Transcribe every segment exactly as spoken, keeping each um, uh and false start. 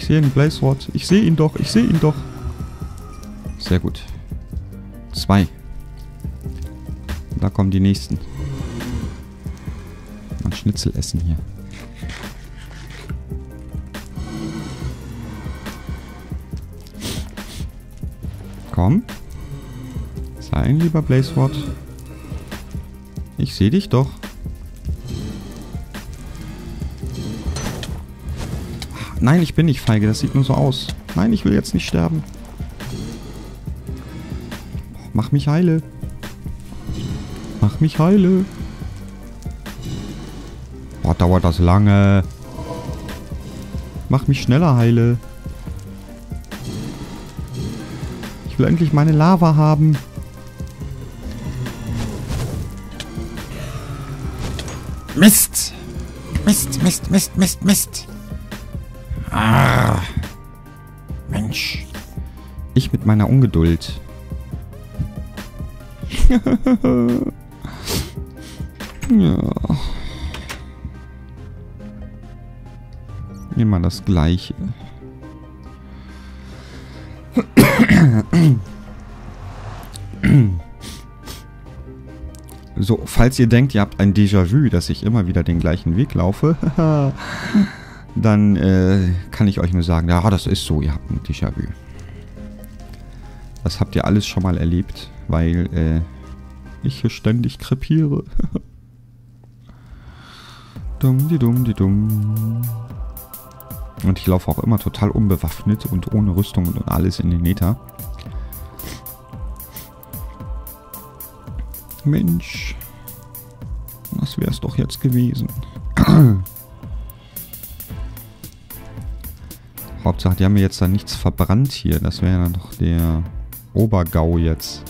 Ich sehe einen Blaze Rod. Ich sehe ihn doch. Ich sehe ihn doch. Sehr gut. Zwei. Da kommen die nächsten. Mal Schnitzel essen hier. Komm. Sei ein lieber Blaze Rod. Ich sehe dich doch. Nein, ich bin nicht feige. Das sieht nur so aus. Nein, ich will jetzt nicht sterben. Mach mich heile. Mach mich heile. Boah, dauert das lange. Mach mich schneller heile. Ich will endlich meine Lava haben. Mist! Mist, Mist, Mist, Mist, Mist. Ah. Mensch. Ich mit meiner Ungeduld. Ja. Immer das Gleiche. So, falls ihr denkt, ihr habt ein Déjà-vu, dass ich immer wieder den gleichen Weg laufe, dann äh, kann ich euch nur sagen, ja, das ist so, ihr habt ein Déjà-vu. Das habt ihr alles schon mal erlebt, weil äh, ich hier ständig krepiere. Dumm, die dumm, die dumm. Und ich laufe auch immer total unbewaffnet und ohne Rüstung und alles in den Nether. Mensch. Das wäre es doch jetzt gewesen. Hauptsache, die haben mir jetzt da nichts verbrannt hier. Das wäre dann doch der Obergau jetzt.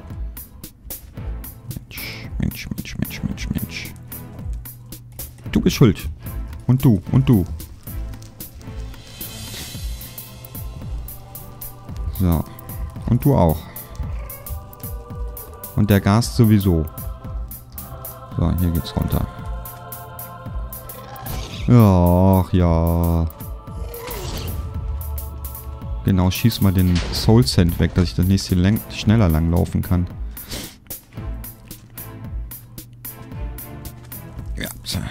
Mensch, Mensch, Mensch, Mensch, Mensch, Mensch. Du bist schuld. Und du, und du. So. Und du auch. Und der Gast sowieso. So, hier geht's runter. Ach ja. Genau, schieß mal den Soul Sand weg, dass ich das nächste lang schneller langlaufen kann. Ja.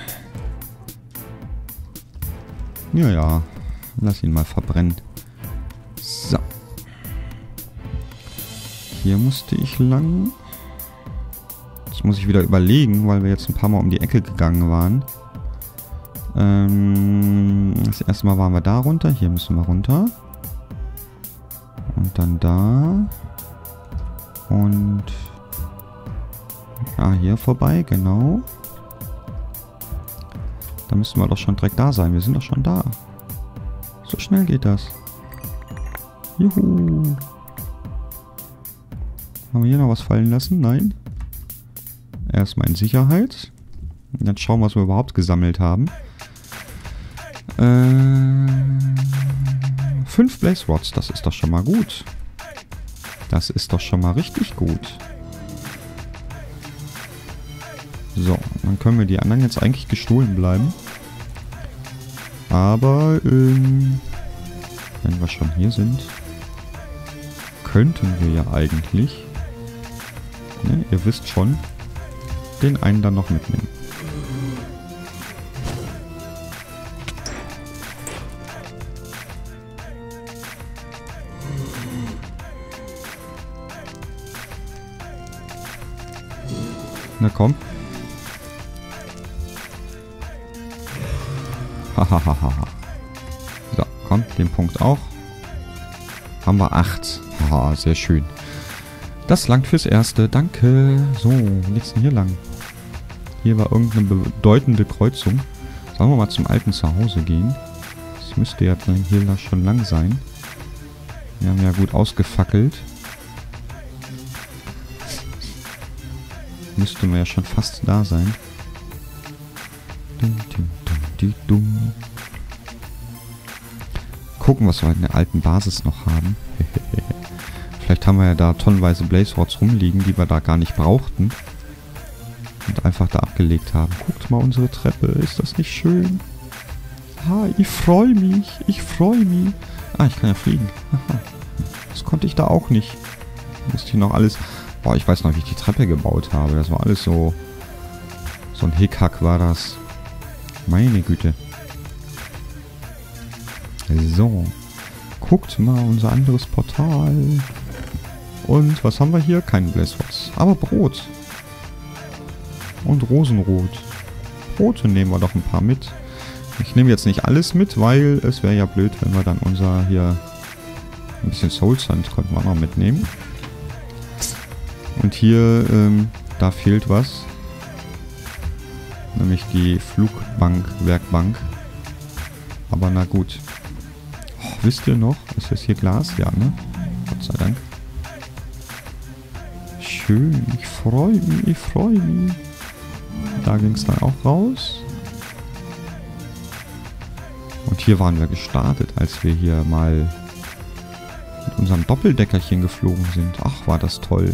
Ja, ja. Lass ihn mal verbrennen. So. Hier musste ich lang. Das muss ich wieder überlegen, weil wir jetzt ein paar Mal um die Ecke gegangen waren. Ähm, das erste Mal waren wir da runter. Hier müssen wir runter. Und dann da. Und... Ah, hier vorbei, genau. Da müssten wir doch schon direkt da sein. Wir sind doch schon da. So schnell geht das. Juhu. Haben wir hier noch was fallen lassen? Nein. Erstmal in Sicherheit. Und dann schauen wir, was wir überhaupt gesammelt haben. Äh, fünf Blaze Rods, das ist doch schon mal gut. Das ist doch schon mal richtig gut. So, dann können wir die anderen jetzt eigentlich gestohlen bleiben. Aber, ähm, wenn wir schon hier sind, könnten wir ja eigentlich, ne, ihr wisst schon, den einen dann noch mitnehmen. Na komm. Hahaha. So, komm, den Punkt auch. Haben wir acht. Haha, sehr schön. Das langt fürs Erste. Danke. So, wo geht's denn hier lang? Hier war irgendeine bedeutende Kreuzung. Sollen wir mal zum alten Zuhause gehen? Das müsste ja dann hier schon lang sein. Wir haben ja gut ausgefackelt. Müsste man ja schon fast da sein. Dum, dum, dum, dum, dum. Gucken, was wir in der alten Basis noch haben. Vielleicht haben wir ja da tonnenweise Blaze Rods rumliegen, die wir da gar nicht brauchten. Und einfach da abgelegt haben. Guckt mal unsere Treppe. Ist das nicht schön? Ha, ich freue mich. Ich freue mich. Ah, ich kann ja fliegen. Aha. Das konnte ich da auch nicht. Musste ich noch alles... Boah, ich weiß noch, wie ich die Treppe gebaut habe. Das war alles so... So ein Hickhack war das. Meine Güte. So. Guckt mal, unser anderes Portal. Und was haben wir hier? Kein Blesswatz. Aber Brot. Und Rosenrot. Brote nehmen wir doch ein paar mit. Ich nehme jetzt nicht alles mit, weil es wäre ja blöd, wenn wir dann unser hier... Ein bisschen Soul Sand konnten wir noch mitnehmen. Und hier, ähm, da fehlt was. Nämlich die Flugbank, Werkbank. Aber na gut. Oh, wisst ihr noch? Ist das hier Glas? Ja, ne? Gott sei Dank. Schön. Ich freue mich. Ich freue mich. Da ging es dann auch raus. Und hier waren wir gestartet, als wir hier mal mit unserem Doppeldeckerchen geflogen sind. Ach, war das toll.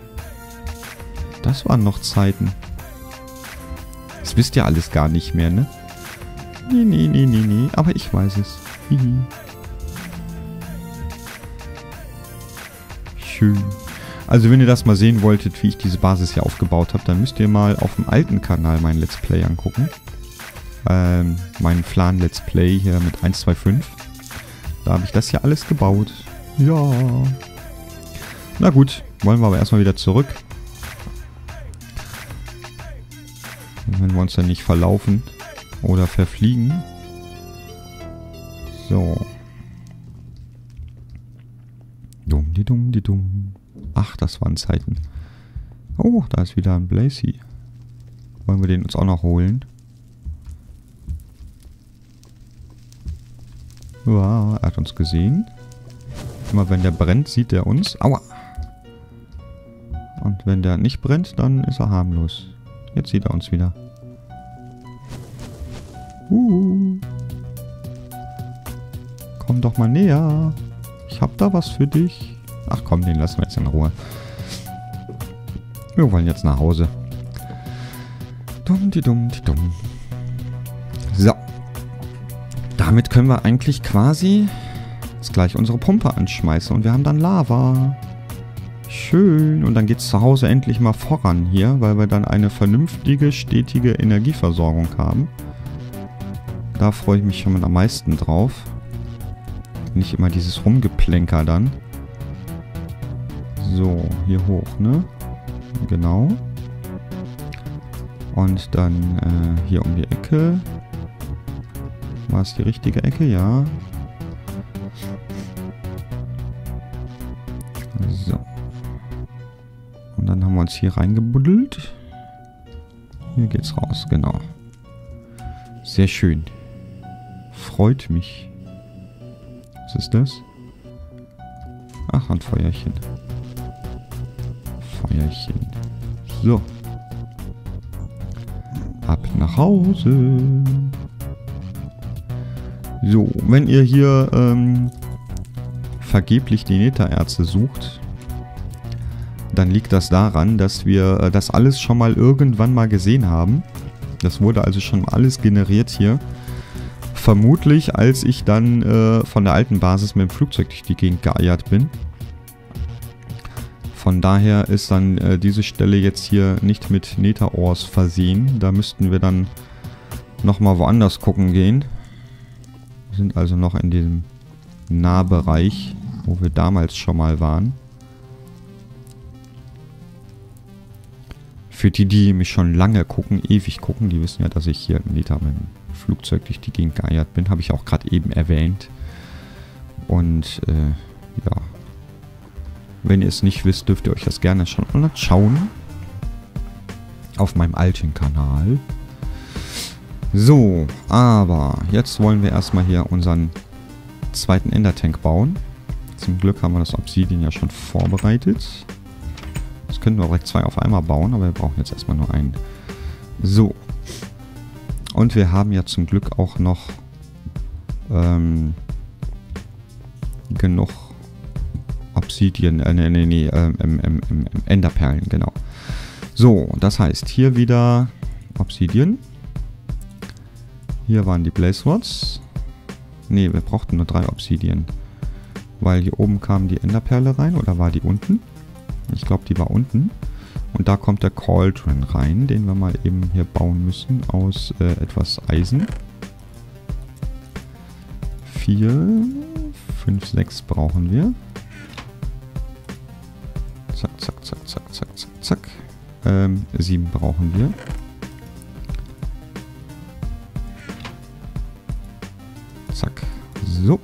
Das waren noch Zeiten. Das wisst ihr alles gar nicht mehr, ne? Nee, nee, nee, nee, nee. Aber ich weiß es. Hihi. Schön. Also wenn ihr das mal sehen wolltet, wie ich diese Basis hier aufgebaut habe, dann müsst ihr mal auf dem alten Kanal mein Let's Play angucken. Ähm, mein Flan Let's Play hier mit eins zwei fünf. Da habe ich das hier alles gebaut. Ja. Na gut, wollen wir aber erstmal wieder zurück. Wenn wir uns dann nicht verlaufen oder verfliegen. So. Dumm, die dumm, die dumm. Ach, das waren Zeiten. Oh, da ist wieder ein Blazy. Wollen wir den uns auch noch holen? Ja, er hat uns gesehen. Immer wenn der brennt, sieht er uns. Aua! Und wenn der nicht brennt, dann ist er harmlos. Jetzt sieht er uns wieder. Uh. Komm doch mal näher. Ich hab da was für dich. Ach komm, den lassen wir jetzt in Ruhe. Wir wollen jetzt nach Hause. Dumm, die dumm, die dumm. So. Damit können wir eigentlich quasi jetzt gleich unsere Pumpe anschmeißen. Und wir haben dann Lava. Schön. Und dann geht es zu Hause endlich mal voran hier, weil wir dann eine vernünftige, stetige Energieversorgung haben. Da freue ich mich schon am meisten drauf. Nicht immer dieses Rumgeplänker dann. So, hier hoch, ne? Genau. Und dann äh, hier um die Ecke. War es die richtige Ecke? Ja. So. Und dann haben wir uns hier reingebuddelt. Hier geht's raus, genau. Sehr schön. Freut mich. Was ist das? Ach, ein Feuerchen. Feuerchen. So. Ab nach Hause. So, wenn ihr hier ähm, vergeblich die Nethererze sucht, dann liegt das daran, dass wir äh, das alles schon mal irgendwann mal gesehen haben. Das wurde also schon alles generiert hier. Vermutlich, als ich dann äh, von der alten Basis mit dem Flugzeug durch die Gegend geeiert bin. Von daher ist dann äh, diese Stelle jetzt hier nicht mit Nether-Ores versehen. Da müssten wir dann nochmal woanders gucken gehen. Wir sind also noch in dem Nahbereich, wo wir damals schon mal waren. Für die, die mich schon lange gucken, ewig gucken, die wissen ja, dass ich hier im Nether mit dem Flugzeug durch die Gegend geeiert bin. Habe ich auch gerade eben erwähnt. Und äh, ja. Wenn ihr es nicht wisst, dürft ihr euch das gerne schon anschauen. Auf meinem alten Kanal. So, aber jetzt wollen wir erstmal hier unseren zweiten Endertank bauen. Zum Glück haben wir das Obsidian ja schon vorbereitet. Jetzt könnten wir direkt zwei auf einmal bauen, aber wir brauchen jetzt erstmal nur einen. So. Und wir haben ja zum Glück auch noch ähm, genug Obsidian, äh, nee, nee, nee, ähm, ähm, ähm, ähm, Enderperlen, genau. So, das heißt, hier wieder Obsidian. Hier waren die Blaze Rods. Ne, wir brauchten nur drei Obsidian. Weil hier oben kam die Enderperle rein. Oder war die unten? Ich glaube, die war unten. Und da kommt der Cauldron rein, den wir mal eben hier bauen müssen aus äh, etwas Eisen. Vier, fünf, sechs brauchen wir. Zack, zack, zack, zack, zack, zack, zack. Ähm, sieben brauchen wir. Zack. So.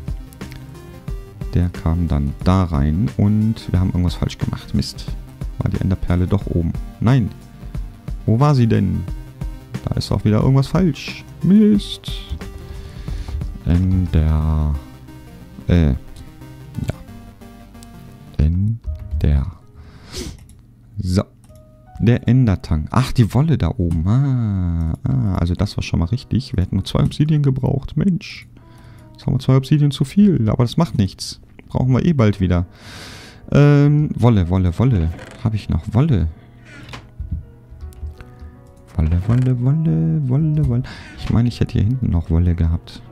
Der kam dann da rein und wir haben irgendwas falsch gemacht. Mist. War die Enderperle doch oben. Nein. Wo war sie denn? Da ist auch wieder irgendwas falsch. Mist. Ender. Äh. Ja. Ender. So. Der Endertang. Ach, die Wolle da oben. Ah, ah, also das war schon mal richtig. Wir hätten nur zwei Obsidian gebraucht. Mensch. Jetzt haben wir zwei Obsidian zu viel. Aber das macht nichts. Brauchen wir eh bald wieder. Ähm, Wolle, Wolle, Wolle. Habe ich noch Wolle? Wolle, Wolle, Wolle, Wolle, Wolle. Ich meine, ich hätte hier hinten noch Wolle gehabt.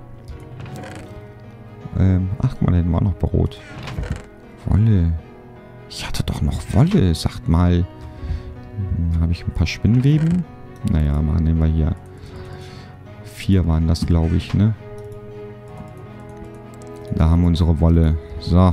Ähm, ach, guck mal, da hinten war noch Brot. Wolle. Ich hatte doch noch Wolle, sagt mal. Hm, habe ich ein paar Spinnweben? Naja, mal nehmen wir hier. Vier waren das, glaube ich, ne? Da haben wir unsere Wolle. So.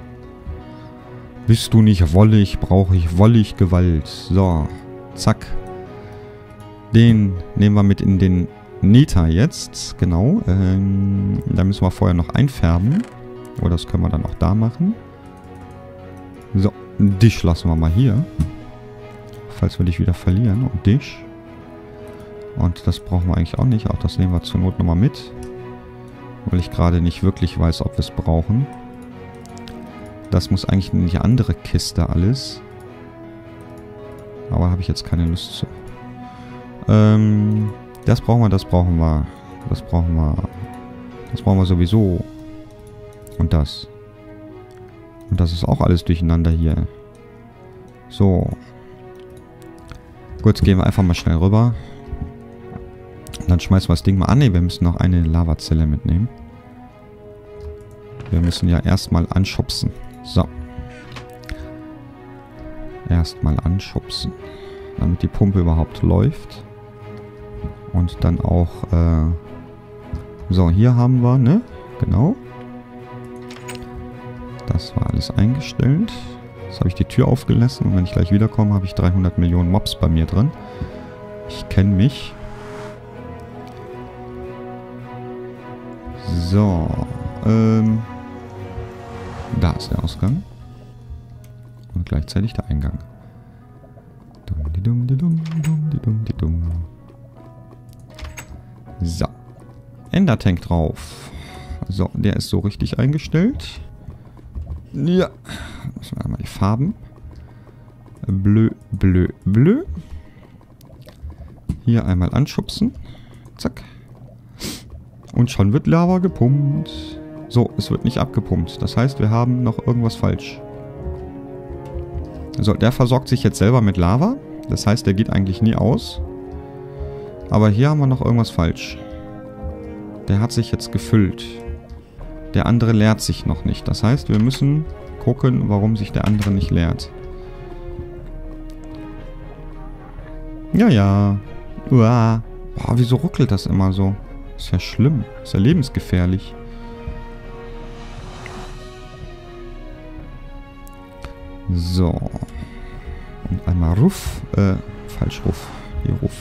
Bist du nicht wollig, brauche ich wollig Gewalt. So. Zack. Den nehmen wir mit in den Nether jetzt. Genau. Ähm, da müssen wir vorher noch einfärben. Oder das können wir dann auch da machen. So. Dich lassen wir mal hier. Falls wir dich wieder verlieren. Und dich. Und das brauchen wir eigentlich auch nicht. Auch das nehmen wir zur Not nochmal mit. Weil ich gerade nicht wirklich weiß, ob wir es brauchen. Das muss eigentlich in die andere Kiste alles. Aber habe ich jetzt keine Lust zu. Ähm, das brauchen wir, das brauchen wir. Das brauchen wir. Das brauchen wir sowieso. Und das. Und das ist auch alles durcheinander hier. So. Gut, jetzt gehen wir einfach mal schnell rüber. Und dann schmeißen wir das Ding mal an. Ne, wir müssen noch eine Lavazelle mitnehmen. Wir müssen ja erstmal anschubsen. So. Erstmal anschubsen. Damit die Pumpe überhaupt läuft. Und dann auch, äh... so, hier haben wir, ne? Genau. Das war alles eingestellt. Jetzt habe ich die Tür aufgelassen. Und wenn ich gleich wiederkomme, habe ich dreihundert Millionen Mobs bei mir drin. Ich kenne mich. So. Ähm... Da ist der Ausgang. Und gleichzeitig der Eingang. So. Endertank drauf. So, der ist so richtig eingestellt. Ja. Müssen wir einmal die Farben. Blö, blö, blö. Hier einmal anschubsen. Zack. Und schon wird Lava gepumpt. So, es wird nicht abgepumpt. Das heißt, wir haben noch irgendwas falsch. So, der versorgt sich jetzt selber mit Lava. Das heißt, der geht eigentlich nie aus. Aber hier haben wir noch irgendwas falsch. Der hat sich jetzt gefüllt. Der andere leert sich noch nicht. Das heißt, wir müssen gucken, warum sich der andere nicht leert. Ja, ja. Uah. Boah, wieso ruckelt das immer so? Ist ja schlimm. Ist ja lebensgefährlich. So. Und einmal Ruf. Äh, falsch Ruf. Hier Ruf.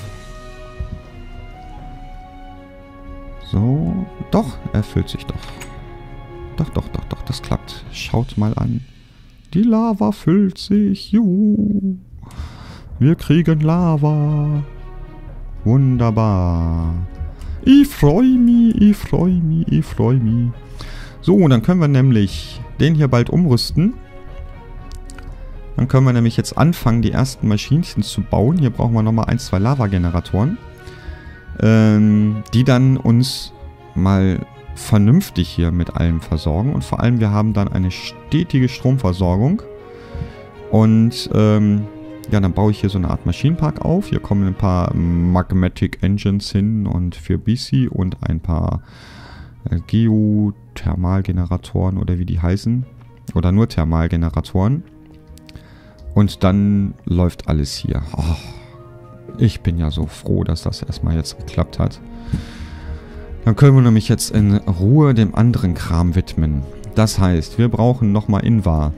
So. Doch, er füllt sich doch. Doch, doch, doch, doch, das klappt. Schaut mal an. Die Lava füllt sich. Juhu. Wir kriegen Lava. Wunderbar. Ich freue mich, ich freue mich, ich freue mich. So, dann können wir nämlich den hier bald umrüsten. Dann können wir nämlich jetzt anfangen, die ersten Maschinchen zu bauen. Hier brauchen wir nochmal ein, zwei Lava-Generatoren. Ähm, die dann uns mal vernünftig hier mit allem versorgen. Und vor allem, wir haben dann eine stetige Stromversorgung. Und ähm, Ja, dann baue ich hier so eine Art Maschinenpark auf. Hier kommen ein paar Magmatic Engines hin und für B C und ein paar äh, Geothermalgeneratoren oder wie die heißen. Oder nur Thermalgeneratoren. Und dann läuft alles hier. Oh, ich bin ja so froh, dass das erstmal jetzt geklappt hat. Dann können wir nämlich jetzt in Ruhe dem anderen Kram widmen. Das heißt, wir brauchen nochmal Invar.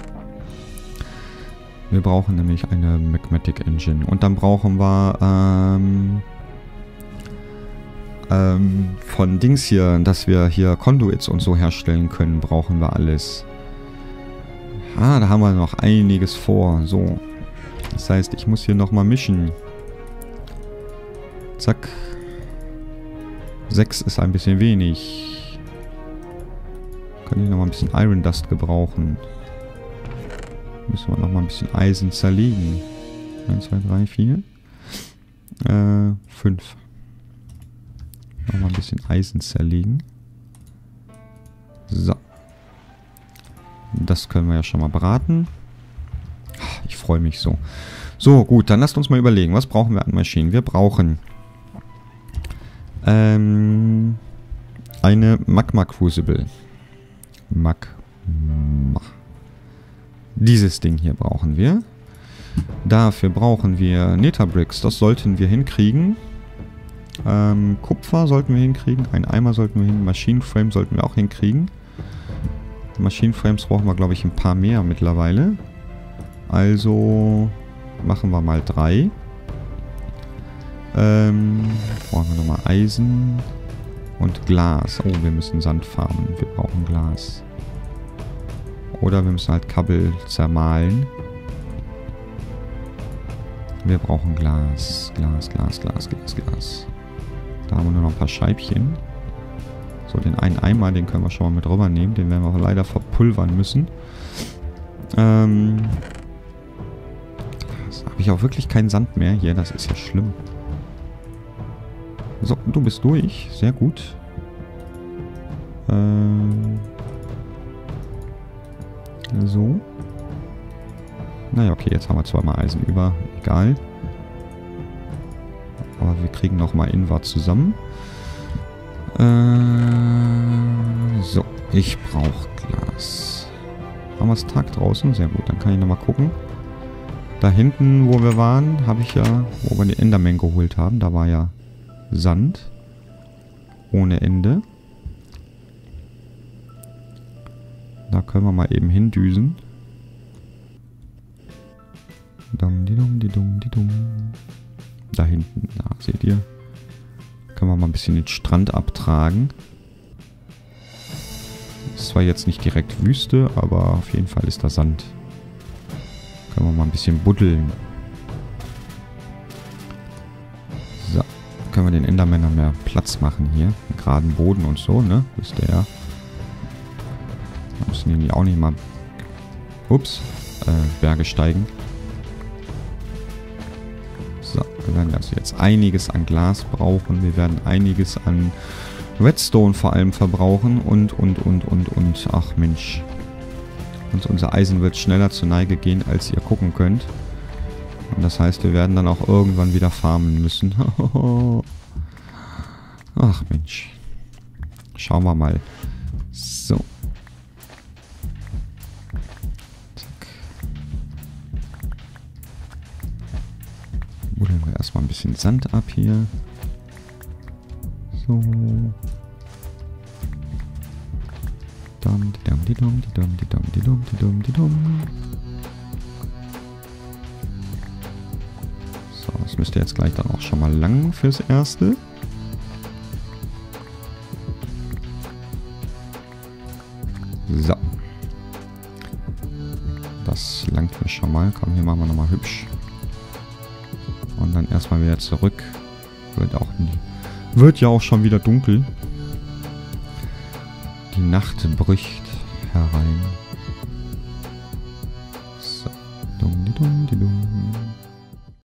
Wir brauchen nämlich eine Magmatic Engine. Und dann brauchen wir ähm, ähm, von Dings hier, dass wir hier Conduits und so herstellen können, brauchen wir alles. Ah, da haben wir noch einiges vor. So. Das heißt, ich muss hier nochmal mischen. Zack. sechs ist ein bisschen wenig. Kann ich nochmal ein bisschen Iron Dust gebrauchen. Müssen wir nochmal ein bisschen Eisen zerlegen. eins, zwei, drei, vier. Äh, fünf. Nochmal ein bisschen Eisen zerlegen. So. Das können wir ja schon mal beraten. Ich freue mich so. So, gut, dann lasst uns mal überlegen. Was brauchen wir an Maschinen? Wir brauchen ähm, eine Magma Crucible. Magma. Dieses Ding hier brauchen wir. Dafür brauchen wir Netherbricks. Das sollten wir hinkriegen. Ähm, Kupfer sollten wir hinkriegen. Ein Eimer sollten wir hinkriegen. Maschinenframe sollten wir auch hinkriegen. Maschinenframes brauchen wir, glaube ich, ein paar mehr mittlerweile. Also machen wir mal drei. Ähm, brauchen wir nochmal Eisen und Glas. Oh, wir müssen Sand farmen. Wir brauchen Glas. Oder wir müssen halt Kabel zermahlen. Wir brauchen Glas. Glas, Glas, Glas, Glas, Glas. Da haben wir nur noch ein paar Scheibchen. So, den einen Eimer, den können wir schon mal mit rübernehmen. Den werden wir leider verpulvern müssen. Ähm. Jetzt habe ich auch wirklich keinen Sand mehr hier. Das ist ja schlimm. So, du bist durch. Sehr gut. Ähm. So. Naja, okay, jetzt haben wir zweimal Eisen über. Egal. Aber wir kriegen nochmal Invar zusammen. Äh, so, ich brauche Glas. Haben wir es Tag draußen? Sehr gut, dann kann ich nochmal gucken. Da hinten, wo wir waren, habe ich ja, wo wir den Enderman geholt haben, da war ja Sand. Ohne Ende. Da können wir mal eben hindüsen. Dum, di dum, di dum, di dum. Da hinten, da seht ihr. Können wir mal ein bisschen den Strand abtragen. Ist zwar jetzt nicht direkt Wüste, aber auf jeden Fall ist da Sand. Können wir mal ein bisschen buddeln. So, können wir den Endermännern mehr Platz machen hier. Einen geraden Boden und so, ne? Ist der. Da müssen die auch nicht mal... Ups. Äh, Berge steigen. So, wir werden also jetzt einiges an Glas brauchen. Wir werden einiges an Redstone vor allem verbrauchen. Und, und, und, und, und. Ach Mensch. Und unser Eisen wird schneller zur Neige gehen, als ihr gucken könnt. Und das heißt, wir werden dann auch irgendwann wieder farmen müssen. Ach Mensch. Schauen wir mal. So. Zack. Buddeln wir erstmal ein bisschen Sand ab hier. So. Dum, di dum, di dum, di dum, di dum, di dum, di dum, di dum. So, das müsste jetzt gleich dann auch schon mal lang fürs Erste. So. Das langt mir schon mal. Komm, hier machen wir nochmal hübsch. Und dann erstmal wieder zurück. Wird auch nie. Wird ja auch schon wieder dunkel. Die Nacht bricht herein. So. Dum, di, dum, di, dum.